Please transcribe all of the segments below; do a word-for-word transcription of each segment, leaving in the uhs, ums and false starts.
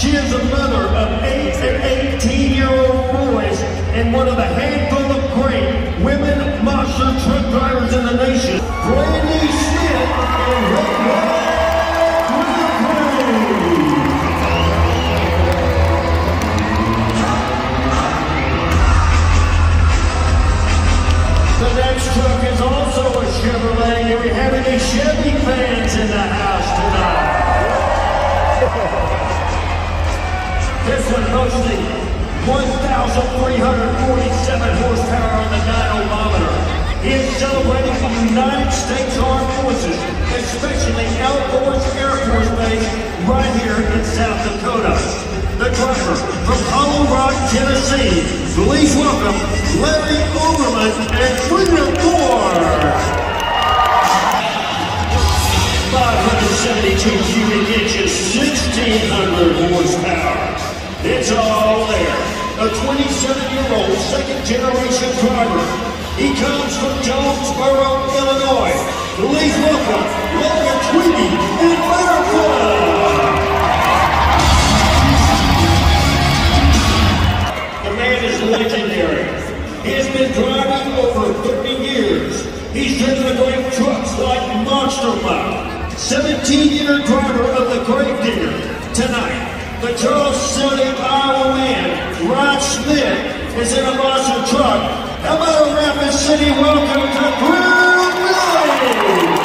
She is a mother of eight and eighteen-year-old boys and one of a handful of great women monster truck drivers in the nation. Brandy Schmidt and Red The next truck is also a Chevrolet. Do we have any Chevy fans in the house tonight? This one boasting one thousand three hundred forty-seven horsepower on the dynamometer. He is celebrating the United States Armed Forces, especially Air Force Air Force Base right here in South Dakota. The driver from Hollow Rock, Tennessee. Please welcome Larry Overman and Freedom Ford. five hundred seventy-two cubic inches, sixteen hundred horsepower. It's all there. A twenty-seven-year-old second-generation driver. He comes from Jonesboro, Illinois. Please welcome Logan Tweedy and Firefly. The man is legendary. He has been driving over thirty years. He's driven the great trucks like Monster Muck. seventeen-year driver of the Gravedigger. Tonight, the Charles County, Iowa man, Rod Smith, is in a monster truck. How about a Rapid City welcome to Grill Billy?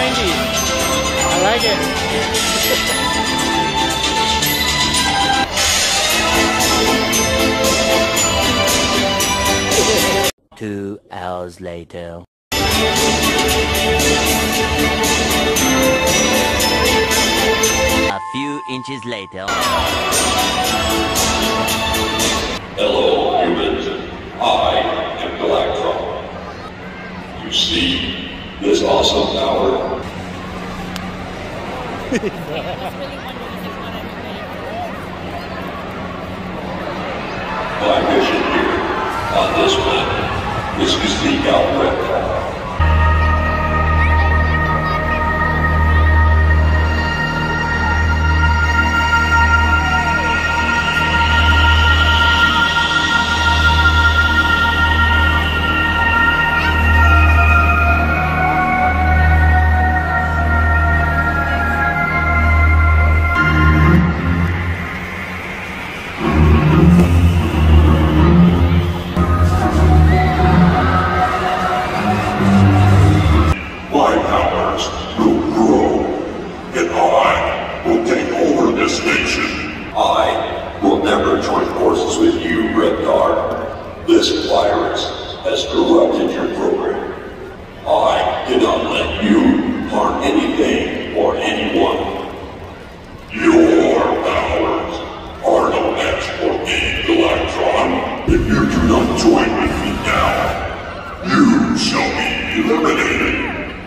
ninety. I like it. Two hours later. A few inches later. Hello, humans. I am Galactron. You see this awesome tower? My mission here on this planet is to seek out Reptar. My powers will grow, and I will take over this nation. I will never join forces with you, Reptar. This virus has corrupted your program. I cannot let you harm anything or anyone. Your powers are no match for me, Galactron. If you do not join with me now, you shall be eliminated.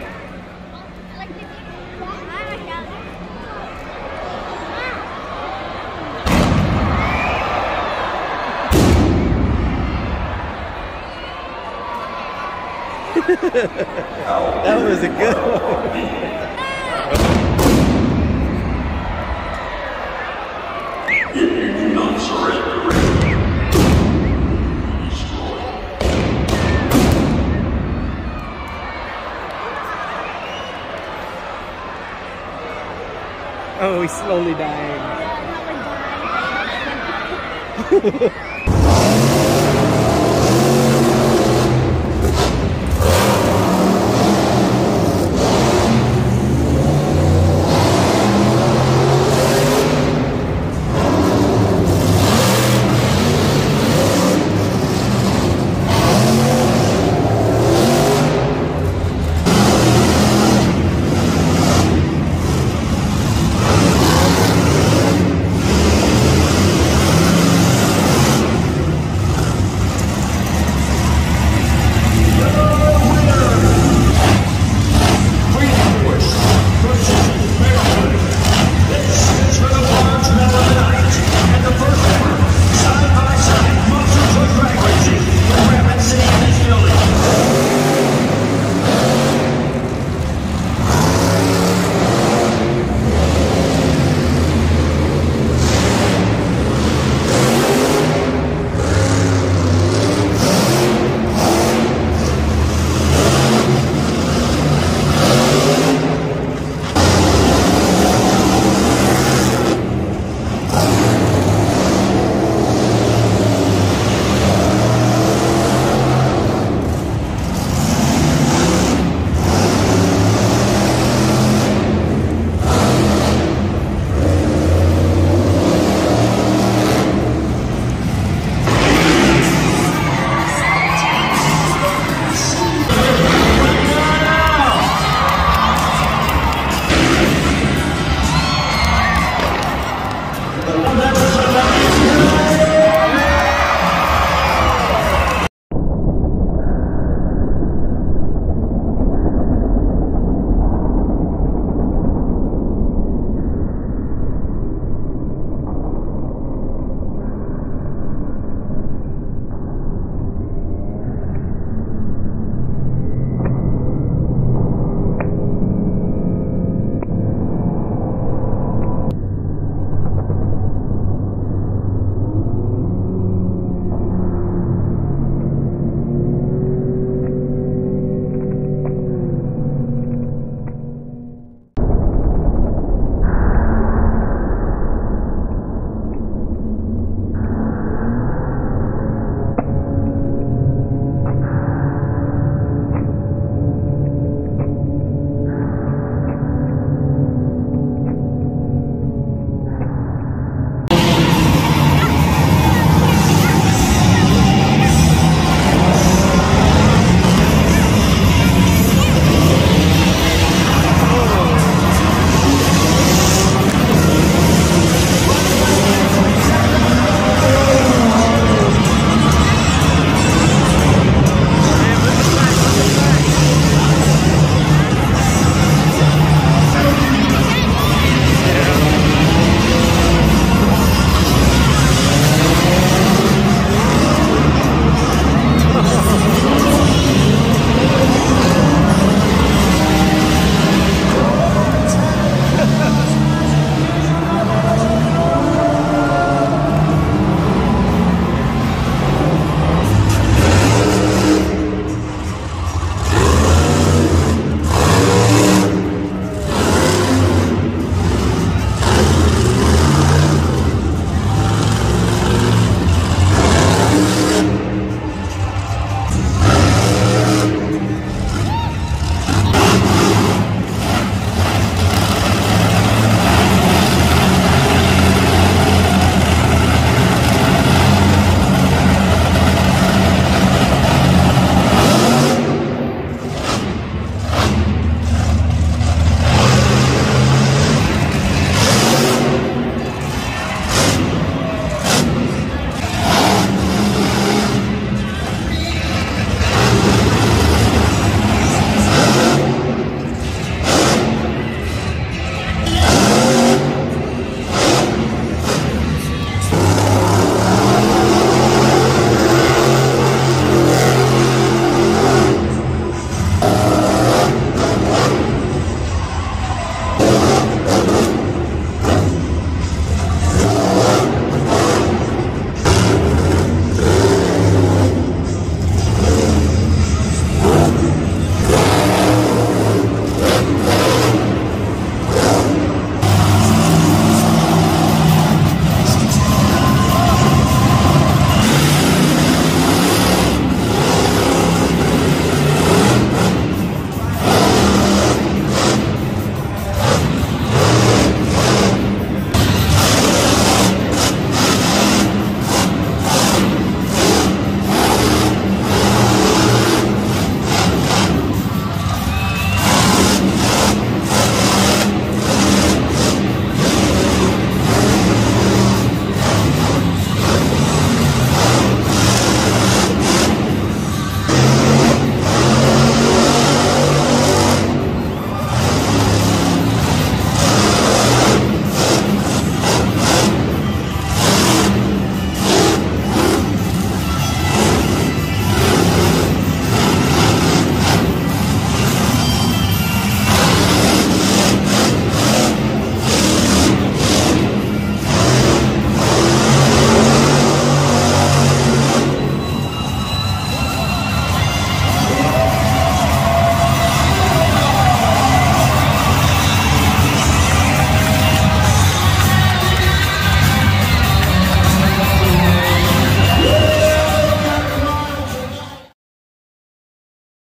That was a good one. If you do not surrender, destroy. Oh, he's slowly dying.